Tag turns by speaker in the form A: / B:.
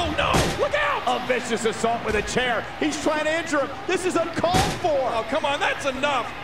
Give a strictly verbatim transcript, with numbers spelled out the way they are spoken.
A: Oh, no! Look out!
B: A vicious assault with a chair. He's trying to injure him. This is uncalled for.
A: Oh, come on, that's enough.